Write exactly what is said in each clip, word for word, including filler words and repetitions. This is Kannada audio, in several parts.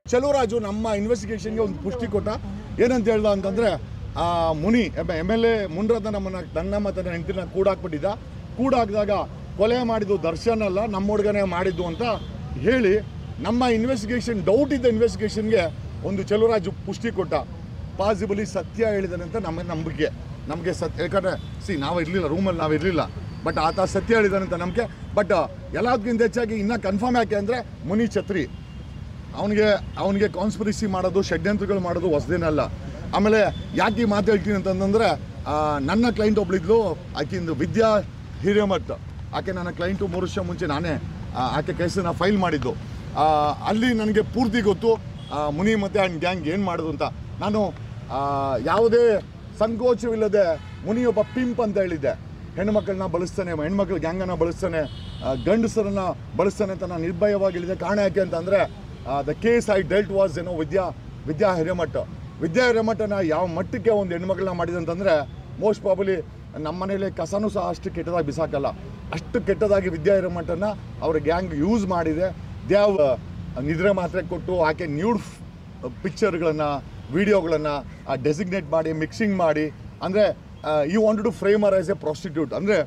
ಚೆಲುವರಾಜು ನಮ್ಮ ಇನ್ವೆಸ್ಟಿಗೇಷನ್ಗೆ ಒಂದು ಪುಷ್ಟಿ ಕೊಟ್ಟ. ಏನಂತ ಹೇಳ್ದ ಅಂತಂದರೆ Muni M L A Munirathna ನಮ್ಮನ್ನು ನನ್ನ ಮತ್ತು ನನ್ನ ಹೆಂಡತಿನ ಕೂಡಾಕ್ಬಿಟ್ಟಿದ್ದ. ಕೂಡಾಕಿದಾಗ ಕೊಲೆ ಮಾಡಿದ್ದು ದರ್ಶನ್ ಅಲ್ಲ, ನಮ್ಮ ಹುಡುಗನೇ ಮಾಡಿದ್ದು ಅಂತ ಹೇಳಿ ನಮ್ಮ ಇನ್ವೆಸ್ಟಿಗೇಷನ್ ಡೌಟ್ ಇದ್ದ ಇನ್ವೆಸ್ಟಿಗೇಷನ್ಗೆ ಒಂದು ಚೆಲುವರಾಜು ಪುಷ್ಟಿ ಕೊಟ್ಟ. ಪಾಸಿಬಲಿ ಸತ್ಯ ಹೇಳಿದಾನೆ ಅಂತ ನಮಗೆ ನಂಬಿಕೆ. ನಮಗೆ ಸತ್ಯ, ಯಾಕಂದರೆ ಸಿ ನಾವು ಇರಲಿಲ್ಲ ರೂಮಲ್ಲಿ, ನಾವು ಇರಲಿಲ್ಲ, ಬಟ್ ಆತ ಸತ್ಯ ಹೇಳಿದಾನೆ ಅಂತ ನಂಬಿಕೆ. ಬಟ್ ಎಲ್ಲದಕ್ಕಿಂತ ಹೆಚ್ಚಾಗಿ ಇನ್ನೂ ಕನ್ಫರ್ಮ್ ಯಾಕೆ ಅಂದರೆ ಮುನಿ ಛತ್ರಿ ಅವನಿಗೆ ಅವನಿಗೆ ಕಾನ್ಸ್ಪಿರಸಿ ಮಾಡೋದು, ಷಡ್ಯಂತ್ರಗಳು ಮಾಡೋದು ಹೊಸದೇನಲ್ಲ. ಆಮೇಲೆ ಯಾಕೆ ಈ ಮಾತು ಹೇಳ್ತೀನಿ ಅಂತಂದರೆ, ನನ್ನ ಕ್ಲೈಂಟ್ ಒಬ್ಳಿದ್ಲು, ಆಕೆಯಿಂದ ವಿದ್ಯಾ ಹಿರೇಮಠ್. ಆಕೆ ನನ್ನ ಕ್ಲೈಂಟು ಮೂರು ವರ್ಷ ಮುಂಚೆ ನಾನೇ ಆಕೆ ಕೇಸನ್ನು ಫೈಲ್ ಮಾಡಿದ್ದು. ಅಲ್ಲಿ ನನಗೆ ಪೂರ್ತಿ ಗೊತ್ತು ಮುನಿ ಮತ್ತು ಆ್ಯಂಡ್ ಗ್ಯಾಂಗ್ ಏನು ಮಾಡೋದು ಅಂತ. ನಾನು ಯಾವುದೇ ಸಂಕೋಚವಿಲ್ಲದೆ ಮುನಿ ಒಬ್ಬ ಪಿಂಪ್ ಅಂತ ಹೇಳಿದ್ದೆ. ಹೆಣ್ಮಕ್ಳನ್ನ ಬಳಸ್ತಾನೆ, ಹೆಣ್ಮಕ್ಳ ಗ್ಯಾಂಗನ್ನು ಬಳಸ್ತಾನೆ, ಗಂಡಸರನ್ನು ಬಳಸ್ತಾನೆ ಅಂತ ನಾನು ನಿರ್ಭಯವಾಗಿ ಹೇಳಿದೆ. ಕಾರಣ ಯಾಕೆ ಅಂತಂದರೆ the case I dealt was ಏನೋ ವಿದ್ಯಾ ವಿದ್ಯಾ ಹಿರೇಮಠ್. ವಿದ್ಯಾ ಹಿರೇಮಠನ ಯಾವ ಮಟ್ಟಕ್ಕೆ ಒಂದು ಹೆಣ್ಮಕ್ಳನ್ನ ಮಾಡಿದೆ ಅಂತಂದರೆ, ಮೋಸ್ಟ್ ಪ್ರಾಬಲಿ ನಮ್ಮ ಮನೇಲಿ ಕಸನೂ ಸಹ ಅಷ್ಟು ಕೆಟ್ಟದಾಗಿ ಬಿಸಾಕಲ್ಲ, ಅಷ್ಟು ಕೆಟ್ಟದಾಗಿ ವಿದ್ಯಾ ಹಿರೇಮಠನ ಅವ್ರ ಗ್ಯಾಂಗ್ ಯೂಸ್ ಮಾಡಿದೆ. ದ್ಯಾವ್ ನಿದ್ರೆ ಮಾತ್ರೆ ಕೊಟ್ಟು ಆಕೆ ನ್ಯೂಡ್ ಪಿಕ್ಚರ್ಗಳನ್ನು, ವಿಡಿಯೋಗಳನ್ನು ಡೆಸಿಗ್ನೇಟ್ ಮಾಡಿ, ಮಿಕ್ಸಿಂಗ್ ಮಾಡಿ, ಅಂದರೆ you want to frame her as a prostitute, ಅಂದರೆ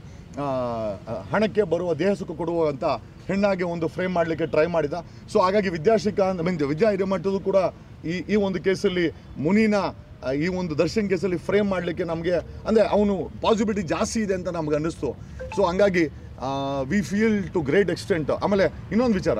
ಹಣಕ್ಕೆ ಬರುವ ದೇಹ ಸುಖ ಕೊಡುವಂಥ ಹೆಣ್ಣಾಗಿ ಒಂದು ಫ್ರೇಮ್ ಮಾಡಲಿಕ್ಕೆ ಟ್ರೈ ಮಾಡಿದ. ಸೊ ಹಾಗಾಗಿ ವಿದ್ಯಾ ಶ್ರೀಕಾಂತ್ ಮೀನ್ ವಿದ್ಯಾ ಹಿರೇಮಠದ್ದು ಕೂಡ ಈ ಈ ಒಂದು ಕೇಸಲ್ಲಿ ಮುನಿನ ಈ ಒಂದು ದರ್ಶನ್ ಕೇಸಲ್ಲಿ ಫ್ರೇಮ್ ಮಾಡಲಿಕ್ಕೆ ನಮಗೆ ಅಂದರೆ ಅವನು ಪಾಸಿಬಿಲಿಟಿ ಜಾಸ್ತಿ ಇದೆ ಅಂತ ನಮ್ಗೆ ಅನ್ನಿಸ್ತು. ಸೊ ಹಂಗಾಗಿ we feel to great extent. ಆಮೇಲೆ ಇನ್ನೊಂದು ವಿಚಾರ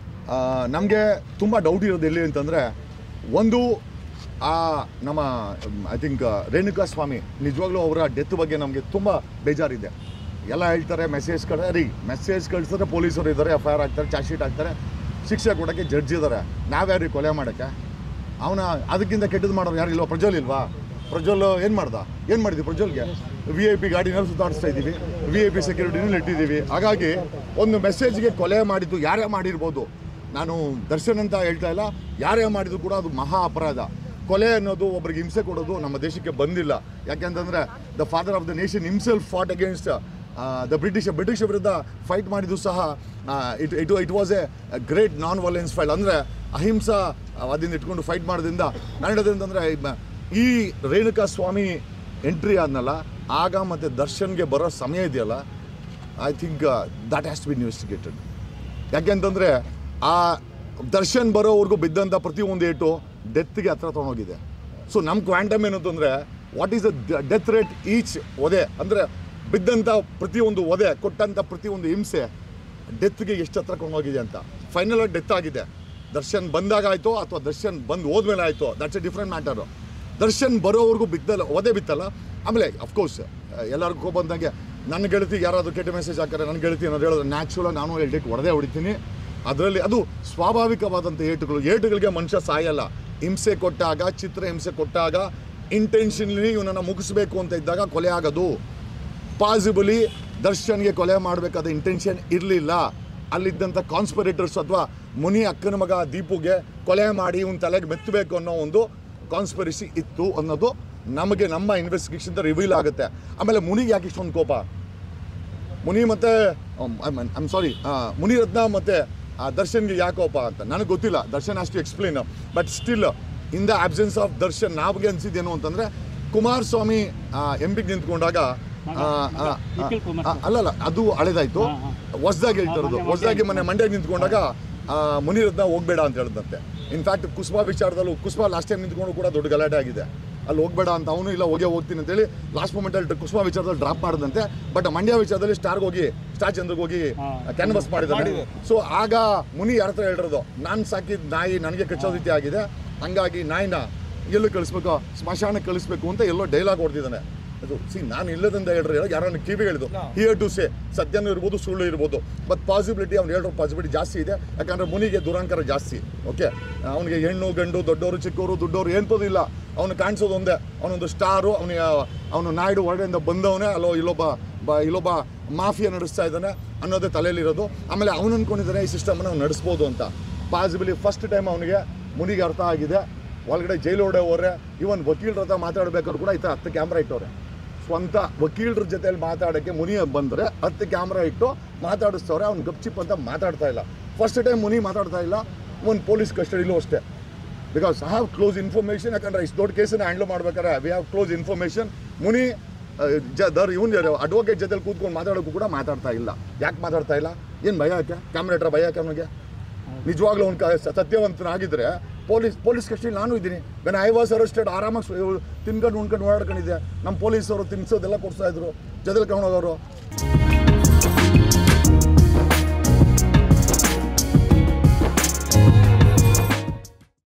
ನಮಗೆ ತುಂಬ ಡೌಟ್ ಇರೋದು ಎಲ್ಲಿ ಅಂತಂದರೆ, ಒಂದು ಆ ನಮ್ಮ ಐ ಥಿಂಕ್ ರೇಣುಕಾ ಸ್ವಾಮಿ ನಿಜವಾಗ್ಲೂ ಅವರ ಡೆತ್ ಬಗ್ಗೆ ನಮಗೆ ತುಂಬ ಬೇಜಾರಿದೆ. ಎಲ್ಲ ಹೇಳ್ತಾರೆ ಮೆಸೇಜ್ ಕಡೆ ರೀ ಮೆಸೇಜ್ ಕಳಿಸಿದ್ರೆ ಪೊಲೀಸರು ಇದ್ದಾರೆ, ಎಫ್ ಐ ಆರ್ ಹಾಕ್ತಾರೆ, ಚಾರ್ಜ್ ಶೀಟ್ ಹಾಕ್ತಾರೆ, ಶಿಕ್ಷೆ ಕೊಡೋಕ್ಕೆ ಜಡ್ಜ್ ಇದ್ದಾರೆ. ನಾವ್ಯಾರಿಗೆ ಕೊಲೆ ಮಾಡೋಕ್ಕೆ? ಅವನ ಅದಕ್ಕಿಂತ ಕೆಟ್ಟದ್ದು ಮಾಡೋರು ಯಾರು ಇಲ್ವಾ? ಪ್ರಜ್ವಲ್ ಇಲ್ವಾ? ಪ್ರಜ್ವಲ್ ಏನು ಮಾಡ್ದ? ಏನು ಮಾಡಿದ್ವಿ ಪ್ರಜ್ವಲ್ಗೆ? ವಿ ಐ ಪಿ ಗಾಡಿನಲ್ಲಿ ಸುತ್ತಾಡಿಸ್ತಾ ಇದ್ದೀವಿ, ವಿ ಐ ಪಿ ಸೆಕ್ಯೂರಿಟಿನಲ್ಲಿ ಇಟ್ಟಿದ್ದೀವಿ. ಹಾಗಾಗಿ ಒಂದು ಮೆಸೇಜ್ಗೆ ಕೊಲೆ ಮಾಡಿದ್ದು ಯಾರೇ ಮಾಡಿರ್ಬೋದು, ನಾನು ದರ್ಶನ್ ಅಂತ ಹೇಳ್ತಾ ಇಲ್ಲ, ಯಾರೇ ಮಾಡಿದ್ದು ಕೂಡ ಅದು ಮಹಾ ಅಪರಾಧ. ಕೊಲೆ ಅನ್ನೋದು ಒಬ್ಬರಿಗೆ ಹಿಂಸೆ ಕೊಡೋದು ನಮ್ಮ ದೇಶಕ್ಕೆ ಬಂದಿಲ್ಲ. ಯಾಕೆಂತಂದರೆ the father of the nation himself fought against the British British ವಿರುದ್ಧ ಫೈಟ್ ಮಾಡಿದ್ದು ಸಹ it it it was a great non violence fight. ಅಂದರೆ ಅಹಿಂಸಾ ಅದರಿಂದ ಇಟ್ಕೊಂಡು ಫೈಟ್ ಮಾಡೋದ್ರಿಂದ ನಡೆದಂತಂದರೆ ಈ ರೇಣುಕಾ ಸ್ವಾಮಿ ಎಂಟ್ರಿ ಆದ್ನಲ್ಲ, ಆಗ ಮತ್ತು ದರ್ಶನ್ಗೆ ಬರೋ ಸಮಯ ಇದೆಯಲ್ಲ, I think that has to be investigated. ಯಾಕೆಂತಂದರೆ ಆ ದರ್ಶನ್ ಬರೋವರೆಗೂ ಬಿದ್ದಂಥ ಪ್ರತಿಯೊಂದು ಏಟು ಡೆತ್ಗೆ ಹತ್ರ ತೊಗೊಂಡೋಗಿದೆ. ಸೊ ನಮ್ಮ ಕ್ವಾಂಟಮ್ ಏನು ಅಂತಂದರೆ, what is the death rate each ಒದೆ, ಅಂದರೆ ಬಿದ್ದಂಥ ಪ್ರತಿಯೊಂದು ಒದೆ, ಕೊಟ್ಟಂಥ ಪ್ರತಿಯೊಂದು ಹಿಂಸೆ ಡೆತ್ಗೆ ಎಷ್ಟು ಹತ್ರ ಕೊಂಡೋಗಿದೆ ಅಂತ. ಫೈನಲ್ ಡೆತ್ ಆಗಿದೆ. ದರ್ಶನ್ ಬಂದಾಗ ಆಯಿತು ಅಥವಾ ದರ್ಶನ್ ಬಂದು ಹೋದ್ಮೇಲೆ ಆಯಿತು, that's a different matter. Darshan ಬರೋವರೆಗೂ ಬಿದ್ದಲ್ಲ, ಒದೆ ಬಿತ್ತಲ್ಲ. ಆಮೇಲೆ ಅಫ್ಕೋರ್ಸ್ ಎಲ್ಲರಿಗೂ ಬಂದಂಗೆ ನನ್ನ ಗೆಳತಿಗೆ ಯಾರಾದರೂ ಕೆಟ್ಟ ಮೆಸೇಜ್ ಹಾಕ್ತಾರೆ, ನನ್ನ ಗೆಳತಿ ಏನಾದ್ರು ಹೇಳಿದ್ರೆ ನ್ಯಾಚುರಲ್ ನಾನು ಹೇಳ್ಲಿಕ್ಕೆ ಹೊಡೆದೇ ಹೊಡಿತೀನಿ. ಅದರಲ್ಲಿ ಅದು ಸ್ವಾಭಾವಿಕವಾದಂಥ ಏಟುಗಳು. ಏಟುಗಳಿಗೆ ಮನುಷ್ಯ ಸಾಯಲ್ಲ. ಹಿಂಸೆ ಕೊಟ್ಟಾಗ, ಚಿತ್ರ ಹಿಂಸೆ ಕೊಟ್ಟಾಗ, ಇಂಟೆನ್ಷನ್ಲಿ ಇವನನ್ನು ಮುಗಿಸ್ಬೇಕು ಅಂತ ಇದ್ದಾಗ ಕೊಲೆ ಆಗೋದು. ಪಾಸಿಬಲಿ ದರ್ಶನ್ಗೆ ಕೊಲೆ ಮಾಡಬೇಕಾದ ಇಂಟೆನ್ಷನ್ ಇರಲಿಲ್ಲ. ಅಲ್ಲಿದ್ದಂಥ ಕಾನ್ಸ್ಪಿರೇಟರ್ಸ್ ಅಥವಾ ಮುನಿ ಅಕ್ಕನ ಮಗ ದೀಪುಗೆ ಕೊಲೆ ಮಾಡಿ ಇವನ ತಲೆಗೆ ಮೆತ್ತಬೇಕು ಅನ್ನೋ ಒಂದು ಕಾನ್ಸ್ಪಿರಸಿ ಇತ್ತು ಅನ್ನೋದು ನಮಗೆ ನಮ್ಮ ಇನ್ವೆಸ್ಟಿಗೇಷನ್ ರಿವೀಲ್ ಆಗುತ್ತೆ. ಆಮೇಲೆ ಮುನಿಗೆ ಯಾಕೆ ಇಷ್ಟೊಂದು ಕೋಪ? ಮುನಿ ಮತ್ತು ಐಮ್ ಸಾರಿ ಮುನಿರತ್ನ ಮತ್ತು ದರ್ಶನ್ಗೆ ಯಾಕೆ ಕೋಪ ಅಂತ ನನಗೆ ಗೊತ್ತಿಲ್ಲ. ದರ್ಶನ್ ಅಷ್ಟು explain. But still in the absence of Darshan ನಮಗೆ ಅನಿಸಿದ್ದೇನು ಅಂತಂದರೆ, ಕುಮಾರಸ್ವಾಮಿ ಎಂ ಪಿಗೆ ನಿಂತ್ಕೊಂಡಾಗ ಅಲ್ಲಲ್ಲ ಅದು ಹಳೆದಾಯ್ತು, ಹೊಸದಾಗಿ ಹೇಳ್ತಿರೋದು. ಹೊಸದಾಗಿ ಮೊನ್ನೆ ಮಂಡ್ಯಕ್ಕೆ ನಿಂತ್ಕೊಂಡಾಗ ಮುನಿರತ್ನ ಹೋಗಬೇಡ ಅಂತ ಹೇಳಿದಂತೆ. ಇನ್ಫ್ಯಾಕ್ಟ್ ಕುಸ್ಬಾ ವಿಚಾರದಲ್ಲೂ ಕುಸ್ಬಾ ಲಾಸ್ಟ್ ಟೈಮ್ ನಿಂತ್ಕೊಂಡು ಕೂಡ ದೊಡ್ಡ ಗಲಾಟೆ ಆಗಿದೆ. ಅಲ್ಲಿ ಹೋಗಬೇಡ ಅಂತ ಅವನು ಇಲ್ಲ ಹೋಗೇ ಹೋಗ್ತೀನಿ ಅಂತೇಳಿ ಲಾಸ್ಟ್ ಮೂಮೆಂಟಲ್ಲಿ ಕುಸ್ಬಾ ವಿಚಾರದಲ್ಲಿ ಡ್ರಾಪ್ ಮಾಡಿದಂತೆ. ಬಟ್ ಮಂಡ್ಯ ವಿಚಾರದಲ್ಲಿ ಸ್ಟಾರ್ಗೆ ಹೋಗಿ ಸ್ಟಾರ್ ಚಂದ್ರಿಗೆ ಹೋಗಿ ಕ್ಯಾನ್ವಸ್ ಮಾಡಿದ್ದಾನೆ. ಸೊ ಆಗ ಮುನಿ ಯಾರ ಹತ್ರ ಹೇಳಿರೋದು, ನಾನು ಸಾಕಿದ ನಾಯಿ ನನಗೆ ಕಚ್ಚೋ ರೀತಿ ಆಗಿದೆ, ಹಂಗಾಗಿ ನಾಯಿನ ಎಲ್ಲೂ ಕಳಿಸ್ಬೇಕು, ಸ್ಮಶಾನಕ್ಕೆ ಕಳಿಸ್ಬೇಕು ಅಂತ ಎಲ್ಲೋ ಡೈಲಾಗ್ ಹೊಡೆದಿದ್ದಾನೆ. ಅದು ಸಿ ನಾನು ಇಲ್ಲದಂತ ಹೇಳ್ರಿ, ಯಾರನ್ನ ಕಿವಿ ಹೇಳಿದ್ದು ಹಿಯರ್ ಟು ಸೇ ಸತ್ಯನೂ ಇರ್ಬೋದು, ಸುಳ್ಳು ಇರ್ಬೋದು. ಬಟ್ ಪಾಸಿಬಿಲಿಟಿ ಅವ್ನು ಹೇಳೋ ಪಾಸಿಬಿಲಿಟಿ ಜಾಸ್ತಿ ಇದೆ. ಯಾಕಂದರೆ ಮುನಿಗೆ ದುರಾಂಕಾರ ಜಾಸ್ತಿ. ಓಕೆ, ಅವನಿಗೆ ಹೆಣ್ಣು ಗಂಡು, ದೊಡ್ಡವರು ಚಿಕ್ಕವರು, ದುಡ್ಡವರು ಏನೋದು ಇಲ್ಲ. ಅವನು ಕಾಣಿಸೋದು ಒಂದೇ, ಅವನೊಂದು ಸ್ಟಾರು. ಅವನಿಗೆ ಅವನು ನಾಯ್ಡು ಹೊರಡೆಯಿಂದ ಬಂದವನೇ, ಅಲ್ಲೋ ಇಲ್ಲೊಬ್ಬ ಬ ಇಲ್ಲೊಬ್ಬ ಮಾಫಿಯಾ ನಡೆಸ್ತಾ ಇದ್ದಾನೆ ಅನ್ನೋದೇ ತಲೆಯಲ್ಲಿರೋದು. ಆಮೇಲೆ ಅವನು ಅಂದ್ಕೊಂಡಿದ್ದಾನೆ ಈ ಸಿಸ್ಟಮನ್ನು ಅವ್ನು ನಡೆಸ್ಬೋದು ಅಂತ. ಪಾಸಿಬಿಲಿ ಫಸ್ಟ್ ಟೈಮ್ ಅವನಿಗೆ ಮುನಿಗೆ ಅರ್ಥ ಆಗಿದೆ. ಒಳಗಡೆ ಜೈಲು ಹೊಡೆ ಹೋದ್ರೆ, ಇವನ್ ವಕೀಲರ ಹತ್ರ ಮಾತಾಡಬೇಕಾದ್ರು ಕೂಡ ಈ ಥರ ಹತ್ತು ಕ್ಯಾಮ್ರಾ ಇಟ್ಟವ್ರೆ. ಸ್ವಂತ ವಕೀಲರ ಜೊತೆಲಿ ಮಾತಾಡೋಕ್ಕೆ ಮುನಿ ಬಂದರೆ ಹತ್ತು ಕ್ಯಾಮ್ರಾ ಇಟ್ಟು ಮಾತಾಡಿಸ್ತವ್ರೆ. ಅವ್ನು ಗಪ್ಚಿಪ್ ಅಂತ ಮಾತಾಡ್ತಾ ಇಲ್ಲ. ಫಸ್ಟ್ ಟೈಮ್ ಮುನಿ ಮಾತಾಡ್ತಾ ಇಲ್ಲ. ಒಂದು ಪೊಲೀಸ್ ಕಸ್ಟಡಿಲೂ ಅಷ್ಟೇ because I have close information. ಯಾಕಂದರೆ ಇಷ್ಟು ದೊಡ್ಡ ಕೇಸನ್ನು ಹ್ಯಾಂಡ್ಲ್ ಮಾಡ್ಬೇಕಾದ್ರೆ we have close information. Muni ಜ ದರ್ ಇವನು ಅಡ್ವೊಕೇಟ್ ಜೊತೆಲಿ ಕೂತ್ಕೊಂಡು ಮಾತಾಡೋಕ್ಕೂ ಕೂಡ ಮಾತಾಡ್ತಾ ಇಲ್ಲ. ಯಾಕೆ ಮಾತಾಡ್ತಾ ಇಲ್ಲ? ಏನು ಭಯ ಯಾಕೆ? ಕ್ಯಾಮ್ರಾ ಹತ್ರ ಭಯ ಯಾಕೆ ಅವನಿಗೆ? ನಿಜವಾಗ್ಲೂ ಅವ್ನು ಕ ಸತ್ಯವಂತನಾಗಿದ್ದರೆ ಪೊಲೀಸ್ ಪೊಲೀಸ್ ಕಸ್ಟಡಿಯಲ್ಲಿ ನಾನು ಇದ್ದೀನಿ. ವೆನ್ ಐ ವಾಸ್ ಅರೆಸ್ಟೆಡ್ ಆರಾಮಾಗಿ ತಿನ್ಕೊಂಡು ಉಣ್ಕೊಂಡು ಓಡಾಡ್ಕೊಂಡಿದ್ದೆ. ನಮ್ಮ ಪೊಲೀಸವರು ತಿನ್ಸೋದೆಲ್ಲ ಕೊಡ್ತಾಯಿದ್ರು, ಜೊತೆಲಿ ಕರ್ಕೊಂಡೋಗೋರು.